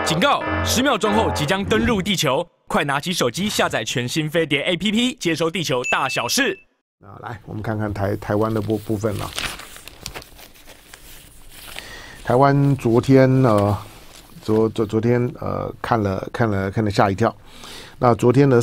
警告！10秒钟后即将登陆地球，快拿起手机下载全新飞碟 APP， 接收地球大小事。 来，我们看看台湾的部分了。台湾昨天昨天看了吓一跳。那昨天的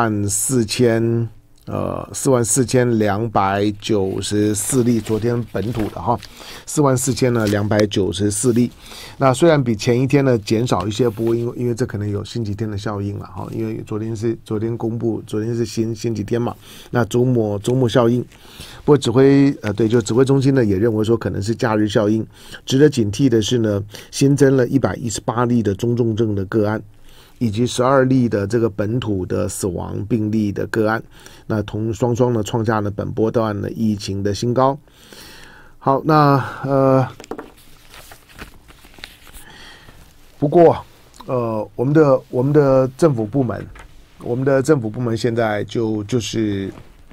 44294例，昨天本土的哈，44294例。那虽然比前一天呢减少一些，不过因为这可能有星期天的效应了哈，因为昨天公布，昨天是星期天嘛，那周末效应。不过指挥中心呢也认为说可能是假日效应。值得警惕的是呢，新增了118例的中重症的个案，以及12例的这个本土的死亡病例的个案，那双呢创下了本波段的疫情的新高。好，那不过我们的政府部门现在就是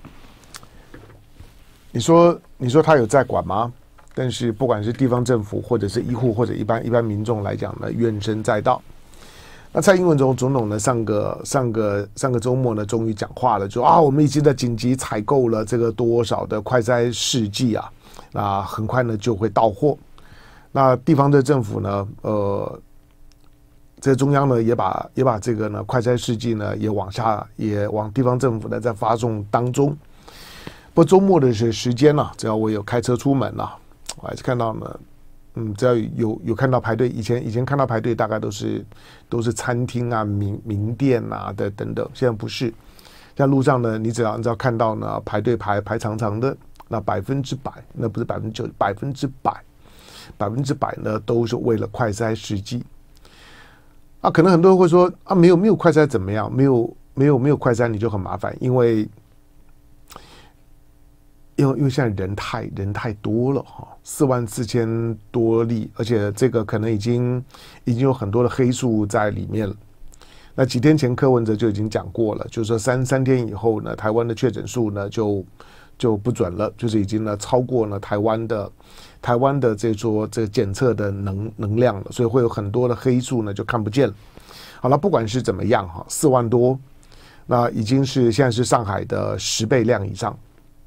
你说他有在管吗？但是不管是地方政府或者是医护或者一般民众来讲呢，怨声载道。那蔡英文总统呢，上个周末呢，终于讲话了，说我们已经在紧急采购了这个多少的快筛试剂啊，那很快呢就会到货。那地方的政府呢，这中央呢也把这个呢快筛试剂呢也往地方政府呢在发送当中。不过周末的时间呢，只要我有开车出门了，我还是看到呢。只要有看到排队，以前看到排队大概都是餐厅啊、名店啊的等等，现在不是。在路上呢，你只要看到呢排队排长长的，那100%，那不是90%，100%呢都是为了快筛试剂。可能很多人会说没有快筛怎么样？没有快筛你就很麻烦，因为现在人太多了哈，44000多例，而且这个可能已经有很多的黑数在里面了。那几天前柯文哲就已经讲过了，就是说三天以后呢，台湾的确诊数呢就不准了，就是已经呢超过了台湾的这检测的能量了，所以会有很多的黑数呢就看不见了。好了，不管是怎么样哈，4万多，那已经是现在是上海的10倍量以上。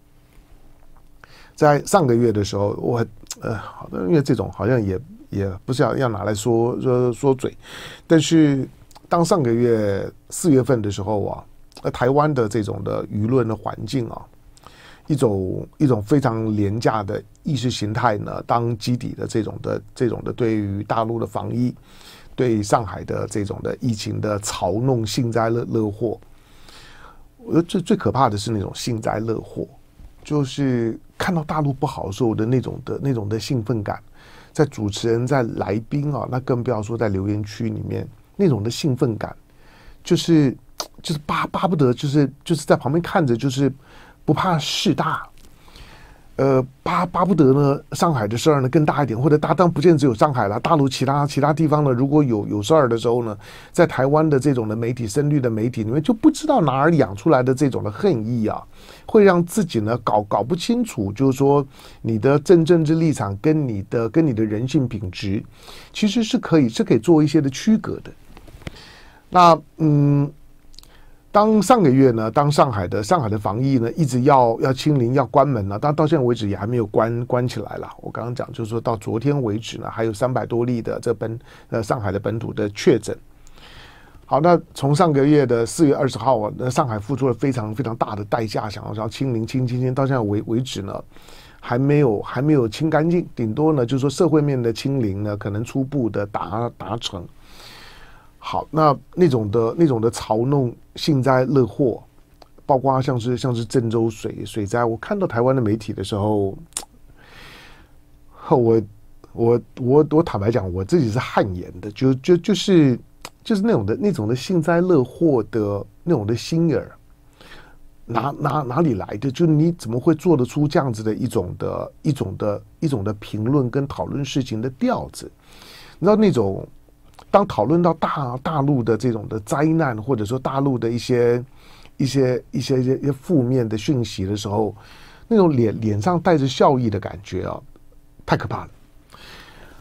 在上个月的时候，因为这种好像也不是要拿来说嘴，但是当上个月4月份的时候台湾的这种的舆论的环境一种非常廉价的意识形态呢当基底的这种的对于大陆的防疫，对上海的这种的疫情的嘲弄幸灾乐祸。我觉得最可怕的是那种幸灾乐祸，就是看到大陆不好的时候的那种的兴奋感，在主持人在来宾那更不要说在留言区里面那种的兴奋感，就是巴不得就是在旁边看着，就是不怕事大，巴不得呢上海的事儿呢更大一点，或者当然不见只有上海了，大陆其他地方呢，如果有事儿的时候呢，在台湾的这种的媒体深绿的媒体里面，就不知道哪儿养出来的这种的恨意会让自己呢搞不清楚，就是说你的政治立场跟你的人性品质，其实是可以做一些的区隔的。那当上个月呢，当上海的防疫呢一直要清零要关门呢，但到现在为止也还没有关起来了。我刚刚讲就是说到昨天为止呢，还有300多例的上海的本土的确诊。好，那从上个月的4月20号那上海付出了非常非常大的代价，想要清零清，到现在为止呢，还没有清干净，顶多呢就是说社会面的清零呢，可能初步的达成。好，那种的嘲弄幸灾乐祸，包括像是郑州水灾，我看到台湾的媒体的时候，我坦白讲，我自己是汗颜的，就是那种的幸灾乐祸的那种的心眼儿，哪里来的？就你怎么会做得出这样子的一种的评论跟讨论事情的调子？你知道那种。当讨论到大陆的这种的灾难，或者说大陆的一些负面的讯息的时候，那种脸上带着笑意的感觉太可怕了。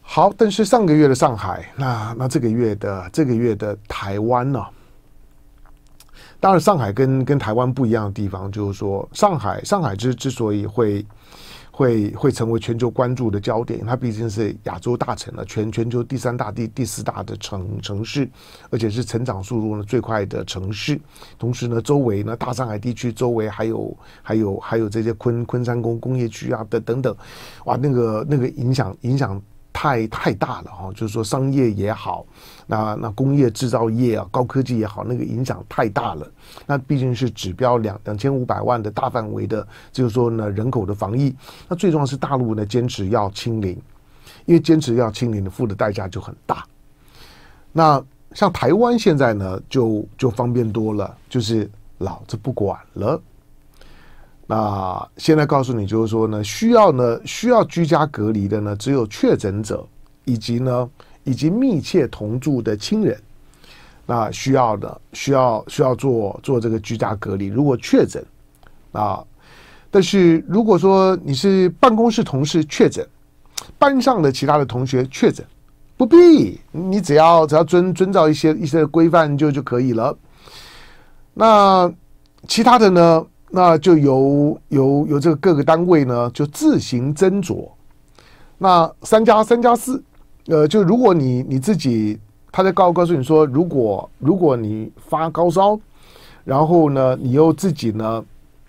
好，但是上个月的上海，那这个月的台湾呢？当然，上海跟台湾不一样的地方，就是说，上海之所以会成为全球关注的焦点，它毕竟是亚洲大城了，全球第3大、第4大的城市，而且是成长速度呢最快的城市。同时呢，周围呢大上海地区周围还有这些昆山工业区啊等等，哇，那个影响太大了哈，就是说商业也好，那工业制造业啊，高科技也好，那个影响太大了。那毕竟是指标2500万的大范围的，就是说呢人口的防疫。那最重要是大陆呢坚持要清零，因为坚持要清零的付的代价就很大。那像台湾现在呢就方便多了，就是老子不管了。那现在告诉你，就是说呢，需要居家隔离的呢，只有确诊者以及密切同住的亲人。那需要做这个居家隔离。如果确诊啊，但是如果说你是办公室同事确诊，班上的其他的同学确诊，不必，你只要遵照一些规范就可以了。那其他的呢？那就由这个各个单位呢，就自行斟酌。那3+4，就如果你自己，他在告诉你说，如果你发高烧，然后呢，你又自己呢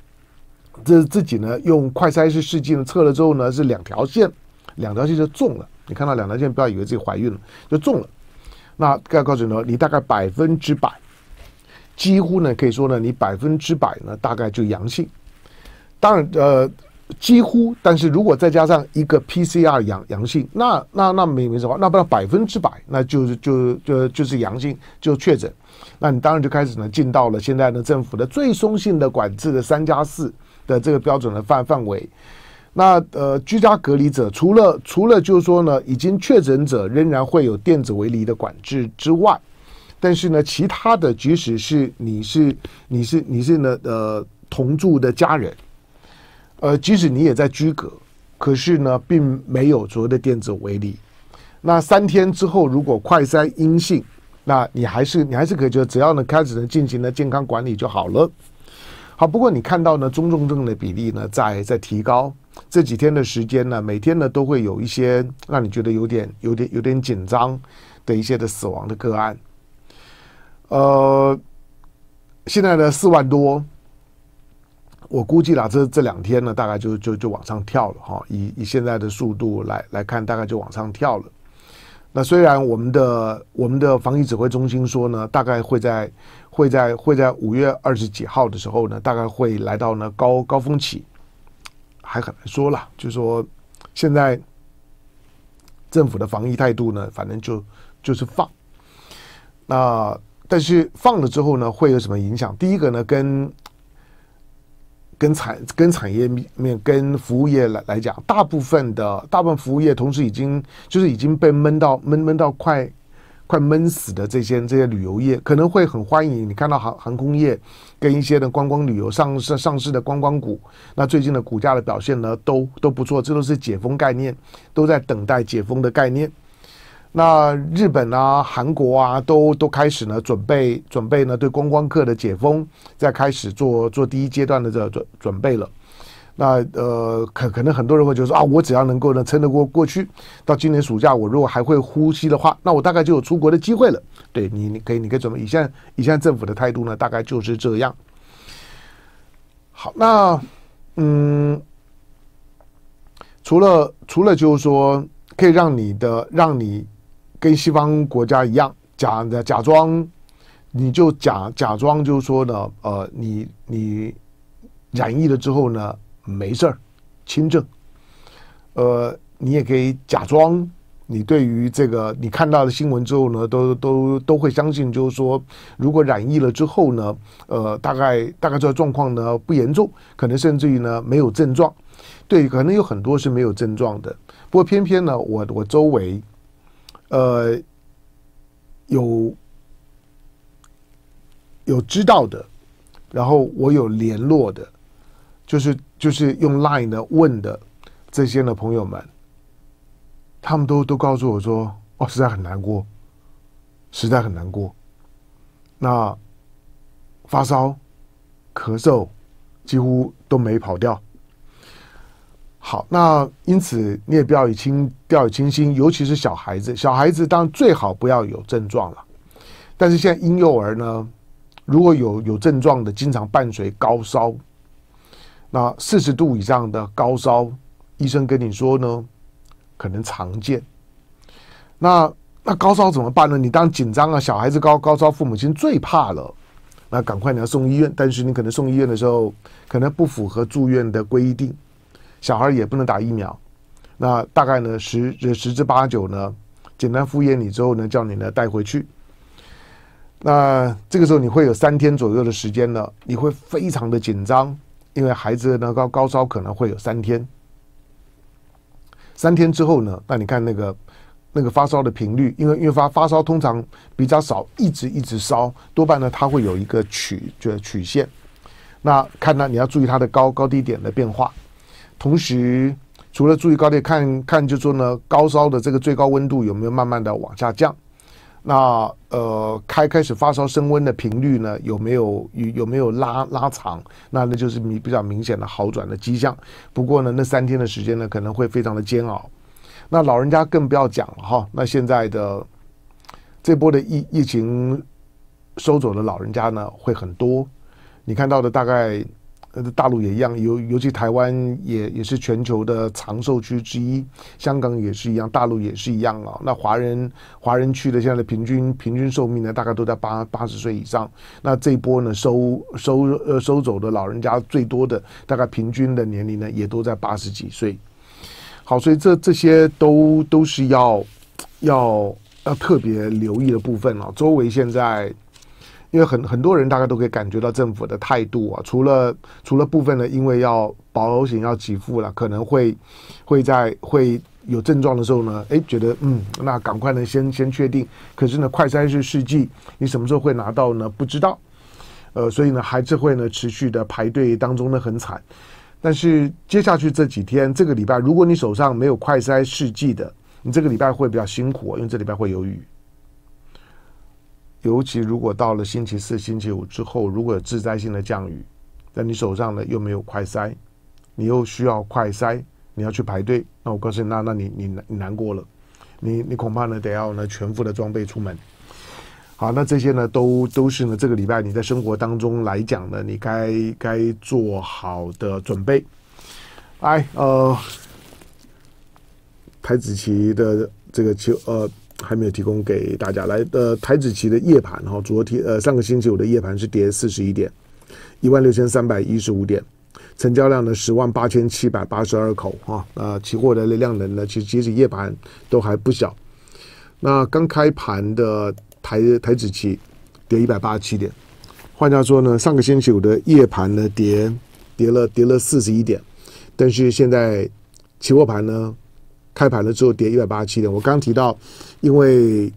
用快筛试剂呢测了之后呢是2条线就中了。你看到2条线，不要以为自己怀孕了，就中了。那该告诉你呢，你大概100%。几乎呢，可以说呢，你100%呢，大概就阳性。当然，几乎，但是如果再加上一个 PCR 阳性，那没什么，那不然100%，那就是阳性，就确诊。那你当然就开始呢，进到了现在呢政府的最松性的管制的3+4的这个标准的范围。那居家隔离者，除了就是说呢，已经确诊者仍然会有电子围篱的管制之外。但是呢，其他的，即使是你是呢同住的家人，即使你也在居隔，可是呢，并没有所谓的电子围篱。那3天之后，如果快筛阴性，那你还是可以，就只要呢开始呢进行了健康管理就好了。好，不过你看到呢中重症的比例呢在提高，这几天的时间呢，每天呢都会有一些让你觉得有点紧张的一些的死亡的个案。现在呢4万多，我估计啦，这2天呢，大概就往上跳了哈。以现在的速度来看，大概就往上跳了。那虽然我们的防疫指挥中心说呢，大概会在5月20几号的时候呢，大概会来到呢高峰期，还很难说啦。就是说，现在政府的防疫态度呢，反正就是放。那但是放了之后呢，会有什么影响？第一个呢，跟产业面、跟服务业来讲，大部分服务业同时已经被闷到快闷死的这些旅游业，可能会很欢迎你看到航空业跟一些的观光旅游上市的观光股，那最近的股价的表现呢都不错，这都是解封概念，都在等待解封的概念。那日本啊、韩国啊，都开始呢准备呢对观光客的解封，再开始做第一阶段的这准备了。那可能很多人会觉得说啊，我只要能够呢撑得过去，到今年暑假我如果还会呼吸的话，那我大概就有出国的机会了。对，你可以准备。以现在政府的态度呢，大概就是这样。好，那除了就是说可以让你跟西方国家一样，假装，你就假装就是说呢，你染疫了之后呢没事儿，轻症。你也可以假装，你对于这个你看到的新闻之后呢，都会相信，就是说，如果染疫了之后呢，大概这个状况呢不严重，可能甚至于呢没有症状。对，可能有很多是没有症状的，不过偏偏呢，我周围。有知道的，然后我有联络的，就是用 LINE 的问的这些呢朋友们， 他们都告诉我说，哦，实在很难过，实在很难过。那发烧、咳嗽几乎都没跑掉。好，那因此你也不要掉以轻心，尤其是小孩子。小孩子当然最好不要有症状了，但是现在婴幼儿呢，如果有症状的，经常伴随高烧，那40度以上的高烧，医生跟你说呢，可能常见。那高烧怎么办呢？你当然紧张啊，小孩子高烧，父母亲最怕了。那赶快你要送医院，但是你可能送医院的时候，可能不符合住院的规定。小孩也不能打疫苗，那大概呢十之八九呢，简单敷衍你之后呢，叫你呢带回去。那这个时候你会有3天左右的时间呢，你会非常的紧张，因为孩子呢高烧可能会有3天。3天之后呢，那你看那个发烧的频率，因为发烧通常比较少，一直烧，多半呢它会有一个曲线。那看你要注意它的高低点的变化。同时，除了注意高低，看就说呢，高烧的这个最高温度有没有慢慢的往下降？那开始发烧升温的频率呢，有没有拉长？那就是比较明显的好转的迹象。不过呢，那3天的时间呢，可能会非常的煎熬。那老人家更不要讲了哈。那现在的这波的疫情收走的老人家呢，会很多。你看到的大概。大陆也一样，尤其台湾也是全球的长寿区之一，香港也是一样，大陆也是一样啊。那华人区的现在的平均寿命呢，大概都在80岁以上。那这一波呢，收走的老人家最多的，大概平均的年龄呢，也都在80几岁。好，所以这些都是要特别留意的部分啊。周围现在。因为很多人大概都可以感觉到政府的态度啊，除了部分呢，因为要保险要给付了，可能会有症状的时候呢，觉得那赶快呢先确定，可是呢快筛是试剂，你什么时候会拿到呢？不知道，所以呢还是会呢持续的排队当中呢很惨，但是接下去这几天这个礼拜，如果你手上没有快筛试剂的，你这个礼拜会比较辛苦，因为这礼拜会有雨。尤其如果到了星期4、星期5之后，如果有致灾性的降雨，但你手上呢又没有快筛，你又需要快筛，你要去排队，那我告诉你，那你难过了，你恐怕呢得要呢全副的装备出门。好，那这些呢都是呢这个礼拜你在生活当中来讲呢，你该做好的准备。台子期的这个还没有提供给大家来的台指期的夜盘哈，上个星期五的夜盘是跌41点，16315点，成交量呢108782口哈，期货的量能呢其实夜盘都还不小。那刚开盘的台指期跌187点，换句话说呢，上个星期五的夜盘呢跌了41点，但是现在期货盘呢开盘了之后跌187点。我刚提到，因为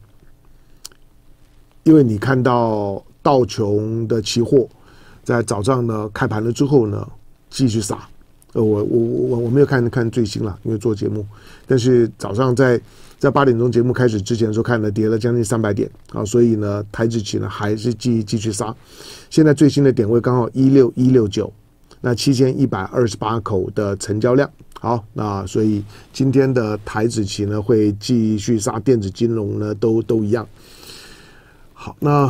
你看到道琼的期货在早上呢开盘了之后呢继续杀，我没有看最新了，因为做节目，但是早上在8点钟节目开始之前的时候看了跌了将近300点啊，所以呢台指期呢还是继续杀。现在最新的点位刚好16169，那7128口的成交量。好，那所以今天的台指期呢会继续杀，电子金融呢都一样。好，那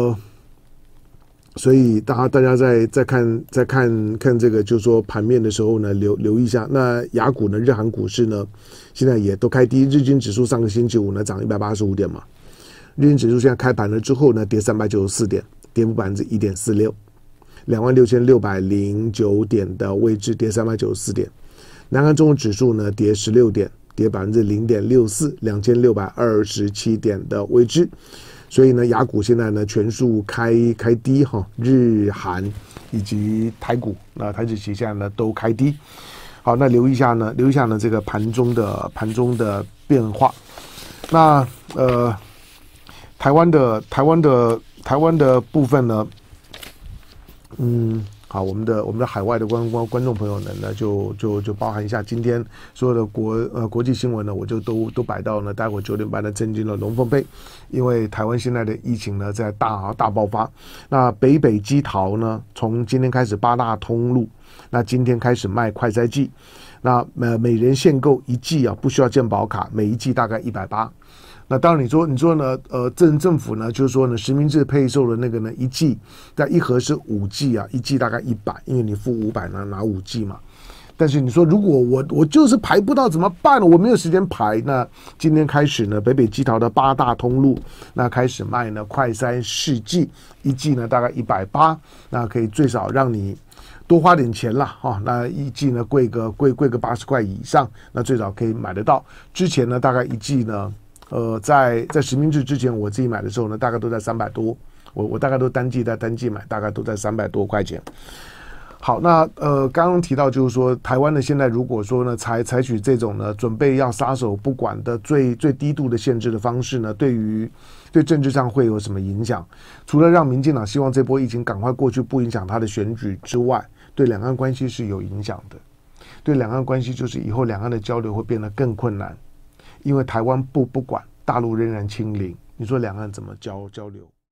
所以大家在看这个，就是说盘面的时候呢，留意一下。那亚股呢，日韩股市呢，现在也都开低。日经指数上个星期五呢涨185点嘛，日经指数现在开盘了之后呢跌394点，跌幅1.46%，26609点的位置跌394点。南韩综合指数呢跌16点，跌0.64%，2627点的位置。所以呢，亚股现在呢全数开低哈，日韩以及台股，那台指期现在呢都开低。好，那留意一下呢这个盘中的变化。那台湾的部分呢， 好，我们的海外的观众朋友呢，就包含一下今天所有的国际新闻呢，我就都摆到呢，待会9点半的震惊了龙凤配，因为台湾现在的疫情呢在大爆发。那北基桃呢，从今天开始8大通路，那今天开始卖快筛剂，那每人限购1剂啊，不需要健保卡，每1剂大概180。那当然你说呢，政府呢就是说呢，实名制配售的那个呢1剂，但1盒是5剂啊，1剂大概100，因为你付500拿5剂嘛。但是你说如果我就是排不到怎么办呢？我没有时间排。那今天开始呢，北基桃的8大通路那开始卖呢快筛试剂，1剂呢大概180，那可以最少让你多花点钱啦，那1剂呢贵个80块以上，那最少可以买得到。之前呢大概1剂呢。在实名制之前，我自己买的时候呢，大概都在300多，我大概都单剂买，大概都在300多块钱。好，那刚刚提到就是说，台湾呢现在如果说呢采取这种呢准备要撒手不管的最低度的限制的方式呢，对政治上会有什么影响？除了让民进党希望这波疫情赶快过去，不影响他的选举之外，对两岸关系是有影响的。对两岸关系就是以后两岸的交流会变得更困难。因为台湾不管，大陆仍然清零，你说两岸怎么交流？